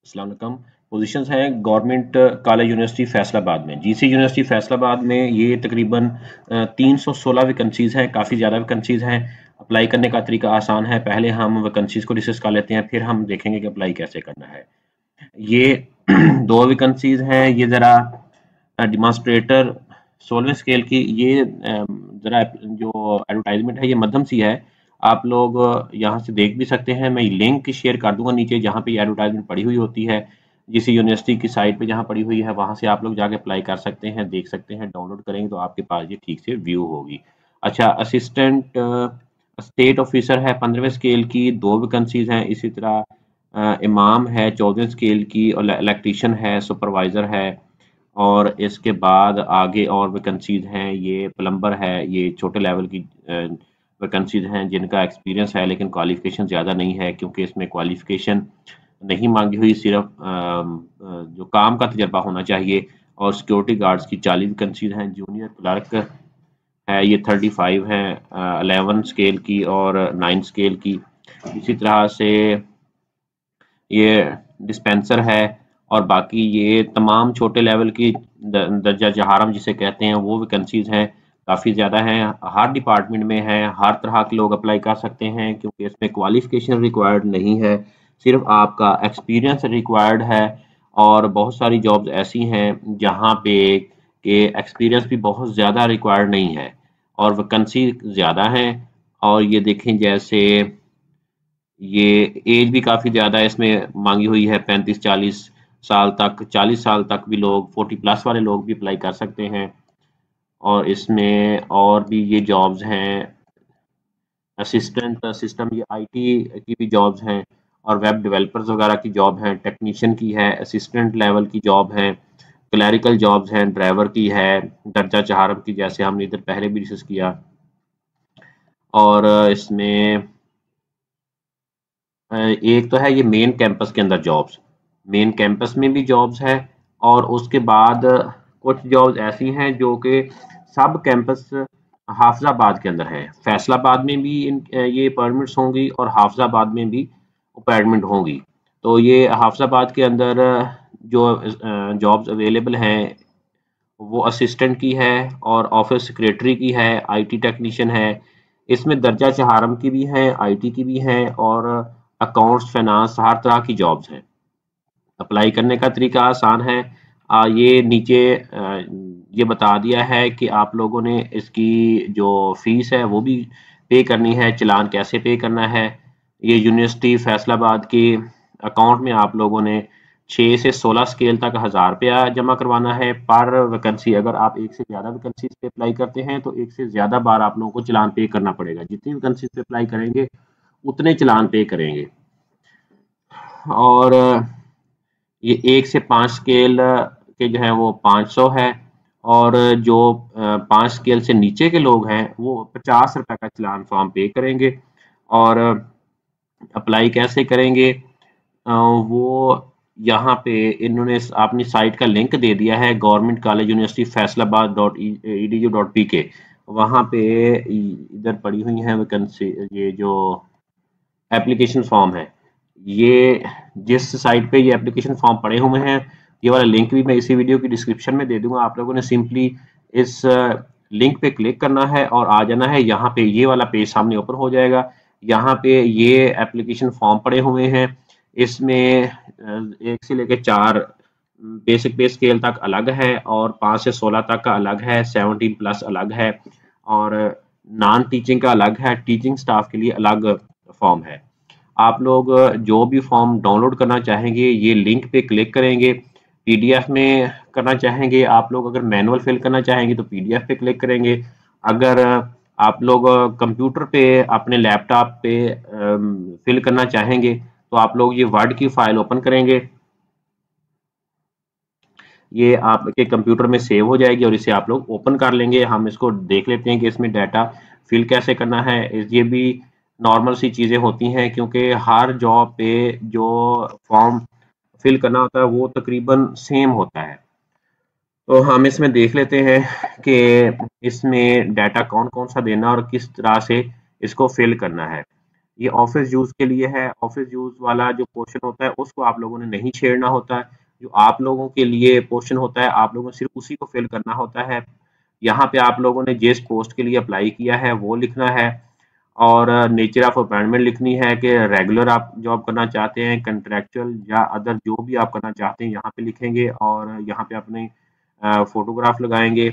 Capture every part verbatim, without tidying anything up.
अस्सलाम वालेकुम। पोजीशंस हैं गवर्नमेंट कॉलेज यूनिवर्सिटी फैसलाबाद में। जीसी यूनिवर्सिटी फैसलाबाद में ये तकरीबन तीन सौ सोलह वैकेंसीज हैं, काफ़ी ज़्यादा वैकेंसीज हैं। अप्लाई करने का तरीका आसान है। पहले हम वैकेंसीज को डिस्कस कर लेते हैं, फिर हम देखेंगे कि अप्लाई कैसे करना है। ये दो वैकेंसीज हैं। ये ज़रा डिमॉन्स्ट्रेटर सोलहवें स्केल की, ये ज़रा जो एडवर्टाइजमेंट है ये मध्यम सी है। आप लोग यहाँ से देख भी सकते हैं। मैं लिंक शेयर कर दूंगा नीचे, जहाँ पे ये एडवर्टाइजमेंट पड़ी हुई होती है। जिस यूनिवर्सिटी की साइट पे जहाँ पड़ी हुई है वहाँ से आप लोग जाके अप्लाई कर सकते हैं, देख सकते हैं। डाउनलोड करेंगे तो आपके पास ये ठीक से व्यू होगी। अच्छा, असिस्टेंट स्टेट ऑफिसर है पंद्रहवें स्केल की, दो वैकेंसीज हैं। इसी तरह अ, इमाम है चौदहवें स्केल की, और इलेक्ट्रीशियन है, सुपरवाइज़र है। और इसके बाद आगे और वैकेंसीज हैं। ये प्लम्बर है, ये छोटे लेवल की वैकेंसीज हैं जिनका एक्सपीरियंस है, लेकिन क्वालिफिकेशन ज़्यादा नहीं है, क्योंकि इसमें क्वालिफिकेशन नहीं मांगी हुई, सिर्फ जो काम का तजर्बा होना चाहिए। और सिक्योरिटी गार्ड्स की चालीस वैकेंसीज हैं। जूनियर क्लर्क है, ये थर्टी फाइव है, अलेवन स्केल की और नाइन स्केल की। इसी तरह से ये डिस्पेंसर है। और बाकी ये तमाम छोटे लेवल की दर्जा जहारम जिसे कहते हैं वो वैकेंसीज हैं, काफ़ी ज़्यादा हैं। हर डिपार्टमेंट में है, हर तरह के लोग अप्लाई कर सकते हैं, क्योंकि इसमें क्वालिफिकेशन रिक्वायर्ड नहीं है, सिर्फ आपका एक्सपीरियंस रिक्वायर्ड है। और बहुत सारी जॉब्स ऐसी हैं जहाँ पे कि एक्सपीरियंस भी बहुत ज़्यादा रिक्वायर्ड नहीं है और वैकेंसी ज़्यादा हैं। और ये देखें, जैसे ये एज भी काफ़ी ज़्यादा इसमें मांगी हुई है, पैंतीस चालीस साल तक, चालीस साल तक भी लोग, फोर्टी प्लस वाले लोग भी अप्लाई कर सकते हैं। और इसमें और भी ये जॉब्स हैं, असिस्टेंट सिस्टम, ये आईटी की भी जॉब्स हैं, और वेब डेवलपर्स वगैरह की जॉब हैं, टेक्नीशियन की है, असिस्टेंट लेवल की जॉब हैं, क्लैरिकल जॉब्स हैं, ड्राइवर की है, दर्जा चहारम की, जैसे हमने इधर पहले भी डिस्कस किया। और इसमें एक तो है ये मेन कैंपस के अंदर जॉब्स, मेन कैंपस में भी जॉब्स है। और उसके बाद कुछ जॉब्स ऐसी हैं जो कि सब कैंपस हाफिजाबाद के अंदर है। फैसलाबाद में भी इन ये अपॉइंटमेंट्स होंगी और हाफिजाबाद में भी अपॉइंटमेंट होंगी। तो ये हाफिजाबाद के अंदर जो जॉब्स अवेलेबल हैं वो असिस्टेंट की है, और ऑफिस सेक्रेटरी की है, आईटी टेक्नीशियन है। इसमें दर्जा चहारम की भी है, आईटी की भी है, और अकाउंट्स, फाइनेंस, हर तरह की जॉब्स हैं। अप्लाई करने का तरीका आसान है। आ, ये नीचे आ, ये बता दिया है कि आप लोगों ने इसकी जो फीस है वो भी पे करनी है। चालान कैसे पे करना है, ये यूनिवर्सिटी फैसलाबाद के अकाउंट में आप लोगों ने छः से सोलह स्केल तक हज़ार रुपया जमा करवाना है पर वैकेंसी। अगर आप एक से ज़्यादा वैकेंसी पे अप्लाई करते हैं तो एक से ज़्यादा बार आप लोगों को चालान पे करना पड़ेगा। जितनी वैकेंसी पे अप्लाई करेंगे उतने चालान पे करेंगे। और ये एक से पाँच स्केल के जो है वो पाँच सौ है, और जो पाँच स्केल से नीचे के लोग हैं वो पचास रुपए का चालान फॉर्म पे करेंगे। और अप्लाई कैसे करेंगे, वो यहाँ पे इन्होंने अपनी साइट का लिंक दे दिया है, government college university Faisalabad dot E D U dot P K. वहाँ पे इधर पड़ी हुई हैं वैकेंसी, ये जो एप्लीकेशन फॉर्म है, ये जिस साइट पे ये एप्लीकेशन फॉर्म पड़े हुए हैं, ये वाला लिंक भी मैं इसी वीडियो की डिस्क्रिप्शन में दे दूंगा। आप लोगों ने सिंपली इस लिंक पे क्लिक करना है और आ जाना है। यहाँ पे ये वाला पेज सामने ओपन हो जाएगा। यहाँ पे ये एप्लीकेशन फॉर्म पड़े हुए हैं। इसमें एक से लेकर चार बेसिक पे स्केल तक अलग है, और पाँच से सोलह तक का अलग है, सेवनटीन प्लस अलग है, और नॉन टीचिंग का अलग है, टीचिंग स्टाफ के लिए अलग फॉर्म है। आप लोग जो भी फॉर्म डाउनलोड करना चाहेंगे ये लिंक पे क्लिक करेंगे। पीडीएफ में करना चाहेंगे आप लोग, अगर मैनुअल फिल करना चाहेंगे तो पीडीएफ पे क्लिक करेंगे। अगर आप लोग कंप्यूटर पे अपने लैपटॉप पे फिल करना चाहेंगे तो आप लोग ये वर्ड की फाइल ओपन करेंगे, ये आपके कंप्यूटर में सेव हो जाएगी और इसे आप लोग ओपन कर लेंगे। हम इसको देख लेते हैं कि इसमें डाटा फिल कैसे करना है। ये भी नॉर्मल सी चीज़ें होती हैं, क्योंकि हर जॉब पे जो फॉर्म फिल करना होता है वो तकरीबन सेम होता है। तो हम इसमें देख लेते हैं कि इसमें डाटा कौन कौन सा देना और किस तरह से इसको फिल करना है। ये ऑफिस यूज़ के लिए है। ऑफिस यूज़ वाला जो पोर्शन होता है उसको आप लोगों ने नहीं छेड़ना होता है। जो आप लोगों के लिए पोर्शन होता है आप लोगों को सिर्फ उसी को फिल करना होता है। यहाँ पे आप लोगों ने जिस पोस्ट के लिए अप्लाई किया है वो लिखना है, और नेचर ऑफ अपॉइंटमेंट लिखनी है कि रेगुलर आप जॉब करना चाहते हैं, कंट्रैक्चुअल या अदर जो भी आप करना चाहते हैं यहाँ पे लिखेंगे, और यहाँ पे अपने फोटोग्राफ लगाएंगे।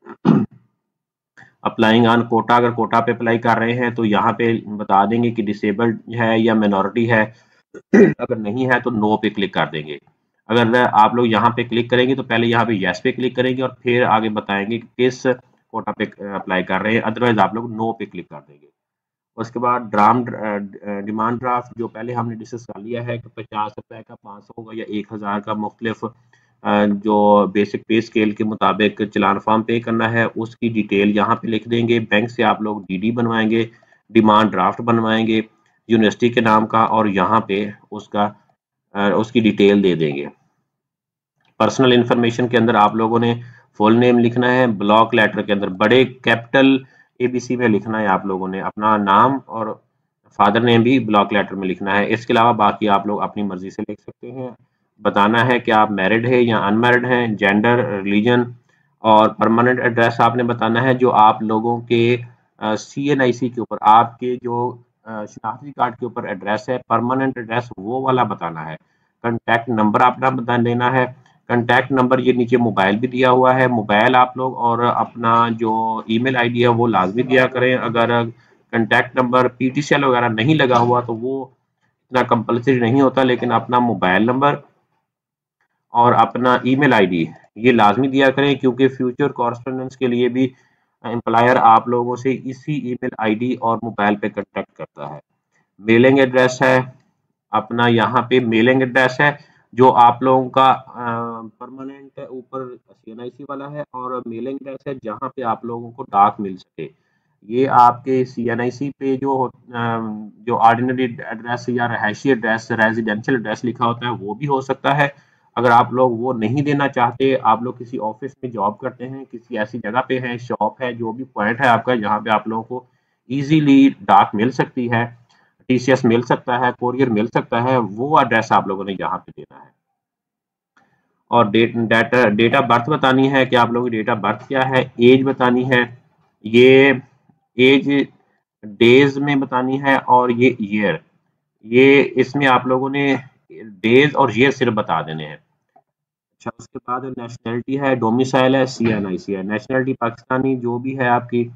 अप्लाइंग ऑन कोटा, अगर कोटा पे अप्लाई कर रहे हैं तो यहाँ पे बता देंगे कि डिसेबल्ड है या मिनॉरिटी है। अगर नहीं है तो नो पे क्लिक कर देंगे। अगर आप लोग यहाँ पे क्लिक करेंगे तो पहले यहाँ पे यस पे क्लिक करेंगे और फिर आगे बताएंगे कि किस कोटा पे अप्लाई कर रहे हैं, अदरवाइज आप लोग नो पे क्लिक कर देंगे। उसके बाद ड्राम डिमांड ड्राफ्ट जो पहले हमने डिस्कस कर लिया है कि पचास रुपए का, पाँच सौ का या एक हज़ार का मुख्तलिफ जो बेसिक पे स्केल के मुताबिक चलान फॉर्म पे करना है उसकी डिटेल यहाँ पे लिख देंगे। बैंक से आप लोग डीडी बनवाएंगे, डिमांड ड्राफ्ट बनवाएंगे यूनिवर्सिटी के नाम का, और यहाँ पे उसका उसकी डिटेल दे देंगे। पर्सनल इंफॉर्मेशन के अंदर आप लोगों ने फुल नेम लिखना है, ब्लॉक लेटर के अंदर बड़े कैपिटल एबीसी में लिखना है आप लोगों ने अपना नाम, और फादर नेम भी ब्लॉक लेटर में लिखना है। इसके अलावा बाकी आप लोग अपनी मर्जी से लिख सकते हैं। बताना है कि आप मैरिड है या अनमैरिड हैं, जेंडर, रिलीजन, और परमानेंट एड्रेस आपने बताना है जो आप लोगों के सी एन आई सी के ऊपर, आपके जो शनाख्ती कार्ड के ऊपर एड्रेस है, परमानेंट एड्रेस वो वाला बताना है। कंटैक्ट नंबर अपना बता देना है। कंटैक्ट नंबर ये नीचे मोबाइल भी दिया हुआ है, मोबाइल आप लोग और अपना जो ईमेल आईडी है वो लाजमी दिया करें। अगर कंटैक्ट नंबर पीटीसीएल वगैरह नहीं लगा हुआ तो वो इतना कंपलसरी नहीं होता, लेकिन अपना मोबाइल नंबर और अपना ईमेल आईडी ये लाजमी दिया करें, क्योंकि फ्यूचर कॉरेस्पोंडेंस के लिए भी एम्प्लॉयर आप लोगों से इसी ईमेल आईडी और मोबाइल पे कांटेक्ट करता है। मेलिंग एड्रेस है अपना, यहाँ पे मेलिंग एड्रेस है जो आप लोगों का परमानेंट ऊपर सीएनआईसी वाला है, और मेलिंग एड्रेस है जहाँ पे आप लोगों को डाक मिल सके। ये आपके सीएनआईसी पे जो अ, जो ऑर्डिनरी एड्रेस या रहायशी एड्रेस, रेजिडेंशियल एड्रेस लिखा होता है वो भी हो सकता है। अगर आप लोग वो नहीं देना चाहते, आप लोग किसी ऑफिस में जॉब करते हैं, किसी ऐसी जगह पे हैं, शॉप है, जो भी पॉइंट है आपका जहाँ पे आप लोगों को इजीली डाक मिल सकती है, टीसीएस मिल सकता है, कोरियर मिल सकता है, वो एड्रेस आप लोगों ने यहाँ पे देना है। और date data date of birth बतानी है कि आप लोगों की डेट ऑफ बर्थ क्या है। एज बतानी है, ये एज डेज में बतानी है, और ये ईयर, ये इसमें आप लोगों ने डेज और ईयर सिर्फ बता देने हैं। अच्छा, उसके बाद नेशनैलिटी है, डोमिसाइल है, सीएनआईसी है। नेशनैलिटी पाकिस्तानी जो भी है आपकी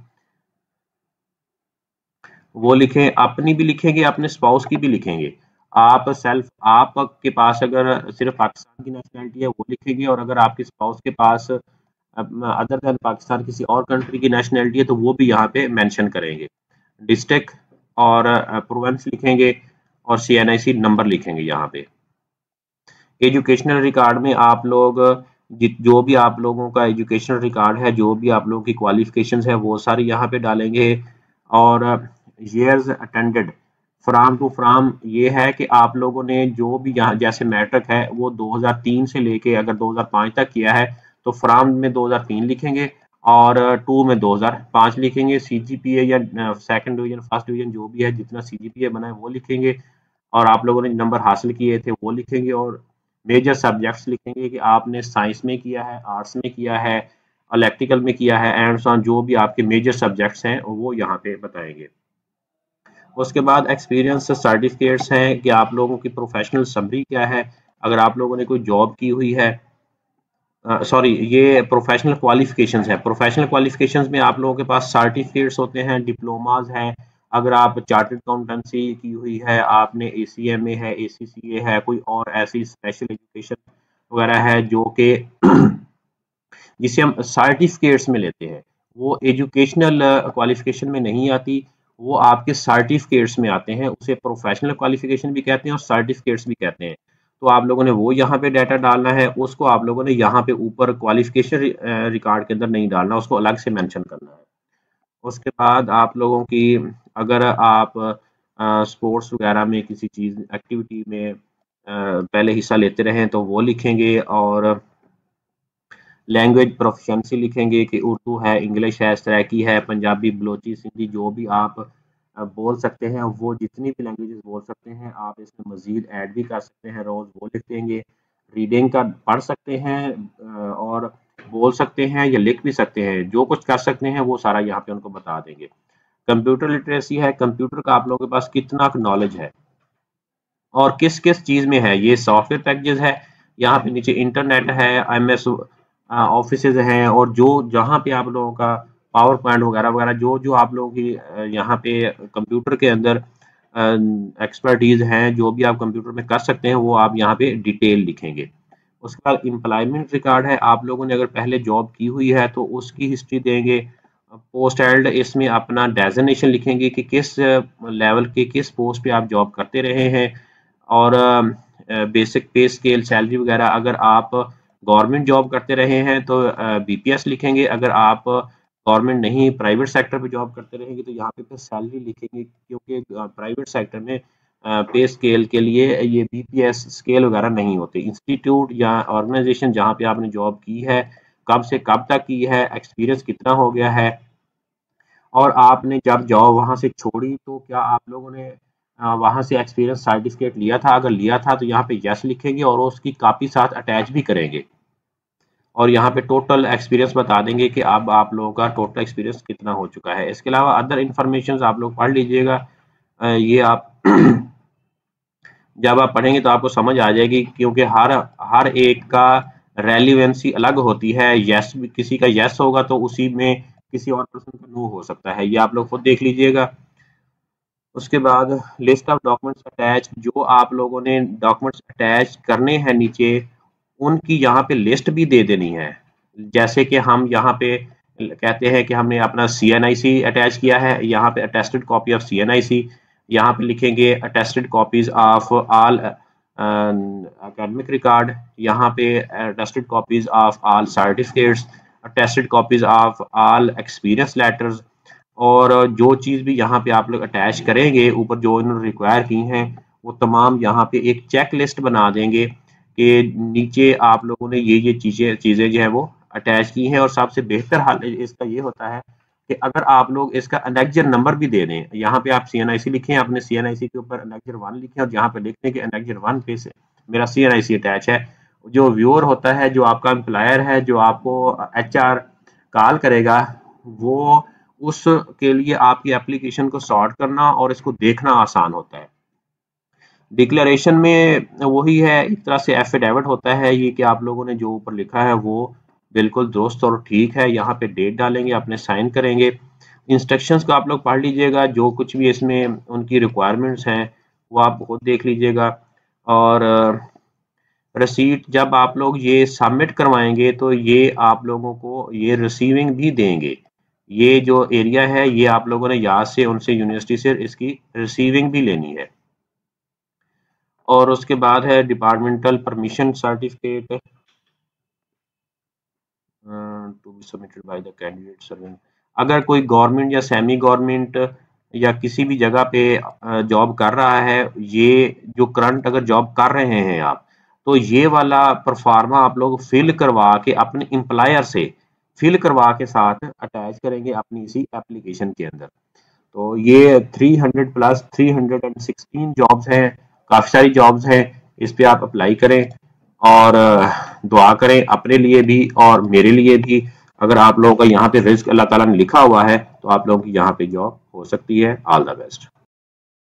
वो लिखें, अपनी भी लिखेंगे, अपने स्पाउस की भी लिखेंगे। आप सेल्फ आपके पास अगर सिर्फ पाकिस्तान की नेशनैलिटी है वो लिखेंगे, और अगर आपके स्पाउस के पास अदर देन पाकिस्तान किसी और कंट्री की नेशनैलिटी है तो वो भी यहाँ पे मेंशन करेंगे। डिस्ट्रिक्ट और प्रोविंस लिखेंगे, और सीएनआईसी नंबर लिखेंगे यहाँ पे। एजुकेशनल रिकॉर्ड में आप लोग जो भी आप लोगों का एजुकेशनल रिकॉर्ड है, जो भी आप लोगों की क्वालिफिकेशंस है वो सारी यहाँ पे डालेंगे। और years attended from to from ये है कि आप लोगों ने जो भी यहाँ जैसे मैट्रिक है वो दो हज़ार तीन से लेके अगर दो हज़ार पाँच तक किया है तो फ्राम में दो हज़ार तीन लिखेंगे, और टू में दो हज़ार पाँच लिखेंगे। सीजीपीए या सेकंड डिवीजन, फर्स्ट डिवीजन जो भी है, जितना सीजीपीए बना है वो लिखेंगे, और आप लोगों ने नंबर हासिल किए थे वो लिखेंगे। और मेजर सब्जेक्ट्स लिखेंगे कि आपने साइंस में किया है, आर्ट्स में किया है, इलेक्ट्रिकल में किया है, एंड सो ऑन, जो भी आपके मेजर सब्जेक्ट्स हैं वो यहाँ पे बताएंगे। उसके बाद एक्सपीरियंस सर्टिफिकेट्स हैं कि आप लोगों की प्रोफेशनल समरी क्या है, अगर आप लोगों ने कोई जॉब की हुई है, सॉरी ये प्रोफेशनल क्वालिफिकेशंस है। प्रोफेशनल क्वालिफिकेशंस में आप लोगों के पास सर्टिफिकेट्स होते हैं, डिप्लोमाज हैं। अगर आप चार्टर्ड अकाउंटेंसी की हुई है, आपने एसीएमए है, एसीसीए है, कोई और ऐसी स्पेशल एजुकेशन वगैरह है जो कि जिसे हम सर्टिफिकेट्स में लेते हैं, वो एजुकेशनल क्वालिफिकेशन में नहीं आती, वो आपके सर्टिफिकेट्स में आते हैं। उसे प्रोफेशनल क्वालिफिकेशन भी कहते हैं और सर्टिफिकेट्स भी कहते हैं। तो आप लोगों ने वो यहाँ पे डाटा डालना है, उसको आप लोगों ने यहाँ पे ऊपर क्वालिफिकेशन रिकॉर्ड के अंदर नहीं डालना, उसको अलग से मेंशन करना है। उसके बाद आप लोगों की अगर आप स्पोर्ट्स वगैरह में किसी चीज़ एक्टिविटी में अ, पहले हिस्सा लेते रहें तो वो लिखेंगे, और लैंग्वेज प्रोफिशिएंसी लिखेंगे कि उर्दू है, इंग्लिश है, सराइकी है, पंजाबी, बलोची, सिंधी जो भी आप बोल सकते हैं, वो जितनी भी लैंग्वेजेस बोल सकते हैं आप इसमें मज़ीद ऐड भी कर सकते हैं। रोज़ वो लिख देंगे, रीडिंग का पढ़ सकते हैं और बोल सकते हैं या लिख भी सकते हैं, जो कुछ कर सकते हैं वो सारा यहाँ पे उनको बता देंगे। कंप्यूटर लिटरेसी है, कंप्यूटर का आप लोगों के पास कितना नॉलेज है और किस किस चीज़ में है। ये सॉफ्टवेयर पैकेजेस है, यहाँ पे नीचे इंटरनेट है, एम एस ऑफिस हैं, और जो जहाँ पे आप लोगों का पावर पॉइंट वगैरह वगैरह जो जो आप लोगों की यहाँ पे कंप्यूटर के अंदर एक्सपर्टीज हैं, जो भी आप कंप्यूटर में कर सकते हैं वो आप यहाँ पे डिटेल लिखेंगे। उसके बाद एम्प्लॉयमेंट रिकॉर्ड है, आप लोगों ने अगर पहले जॉब की हुई है तो उसकी हिस्ट्री देंगे। पोस्ट एल्ड, इसमें अपना डेजिग्नेशन लिखेंगे कि किस लेवल के किस पोस्ट पे आप जॉब करते रहे हैं, और बेसिक पे स्केल, सैलरी वगैरह। अगर आप गवर्नमेंट जॉब करते रहे हैं तो बीपीएस लिखेंगे, अगर आप गवर्नमेंट नहीं प्राइवेट सेक्टर पे जॉब करते रहेंगे तो यहाँ पे फिर सैलरी लिखेंगे, क्योंकि प्राइवेट सेक्टर में पे स्केल के लिए ये बीपीएस स्केल वगैरह नहीं होते। इंस्टीट्यूट या ऑर्गेनाइजेशन जहाँ पे आपने जॉब की है, कब से कब तक की है, एक्सपीरियंस कितना हो गया है, और आपने जब जॉब वहाँ से छोड़ी तो क्या आप लोगों ने वहाँ से एक्सपीरियंस सर्टिफिकेट लिया था, अगर लिया था तो यहाँ पे यस लिखेंगे और उसकी कॉपी साथ अटैच भी करेंगे, और यहाँ पे टोटल एक्सपीरियंस बता देंगे कि अब आप लोगों का टोटल एक्सपीरियंस कितना हो चुका है। इसके अलावा अदर इन्फॉर्मेशन आप लोग पढ़ लीजिएगा, ये आप जब आप पढ़ेंगे तो आपको समझ आ जाएगी, क्योंकि हर हर एक का रेलिवेंसी अलग होती है। यस किसी का यस होगा तो उसी में किसी और पर्सन का नो हो सकता है, ये आप लोग खुद देख लीजिएगा। उसके बाद लिस्ट ऑफ डॉक्यूमेंट्स अटैच, जो आप लोगों ने डॉक्यूमेंट्स अटैच करने हैं नीचे उनकी यहाँ पे लिस्ट भी दे देनी है। जैसे कि हम यहाँ पे कहते हैं कि हमने अपना सी एन आई सी अटैच किया है, यहाँ पे attested copy of C N I C, यहाँ पे लिखेंगे attested copies of all academic record, यहाँ पे attested copies of all certificates, attested copies of all experience letters. और जो चीज़ भी यहाँ पे आप लोग अटैच करेंगे ऊपर जो इन्होंने रिक्वायर की हैं वो तमाम यहाँ पे एक चेक लिस्ट बना देंगे कि नीचे आप लोगों ने ये ये चीज़ें चीज़ें जो है वो अटैच की हैं। और सबसे बेहतर हाल इसका ये होता है कि अगर आप लोग इसका अनेक्जर नंबर भी दे दें, यहाँ पे आप सी एन आई सी लिखें, अपने सी एन आई सी के ऊपर अनेक्जर वन लिखें और यहाँ पे लिख दें कि अनेक्जर वन पे से मेरा सी एन आई सी अटैच है। जो व्यूअर होता है, जो आपका एम्प्लॉयर है, जो आपको एच आर कॉल करेगा, वो उसके लिए आपकी एप्लीकेशन को सॉर्ट करना और इसको देखना आसान होता है। डिक्लेरेशन में वही है, एक तरह से एफिडेविट होता है ये कि आप लोगों ने जो ऊपर लिखा है वो बिल्कुल दुरुस्त और ठीक है। यहाँ पे डेट डालेंगे, अपने साइन करेंगे। इंस्ट्रक्शंस को आप लोग पढ़ लीजिएगा, जो कुछ भी इसमें उनकी रिक्वायरमेंट्स हैं वो आप खुद देख लीजिएगा। और रसीट जब आप लोग ये सबमिट करवाएंगे तो ये आप लोगों को ये रिसीविंग भी देंगे। ये जो एरिया है ये आप लोगों ने यहाँ से उनसे यूनिवर्सिटी से इसकी रिसीविंग भी लेनी है। और उसके बाद है departmental permission certificate to be submitted by the candidate serving. अगर कोई गवर्नमेंट या सेमी गवर्नमेंट या किसी भी जगह पे जॉब कर रहा है, ये जो करंट अगर जॉब कर रहे हैं आप, तो ये वाला परफार्मा आप लोग फिल करवा के अपने एम्प्लॉयर से फिल करवा के साथ अटैच करेंगे अपनी इसी एप्लीकेशन के अंदर। तो ये three hundred plus three hundred sixteen jobs हैं, काफ़ी सारी जॉब्स हैं, इस पे आप अप्लाई करें और दुआ करें अपने लिए भी और मेरे लिए भी। अगर आप लोगों का यहाँ पे रिस्क अल्लाह ताला ने लिखा हुआ है तो आप लोगों की यहाँ पे जॉब हो सकती है। All the best.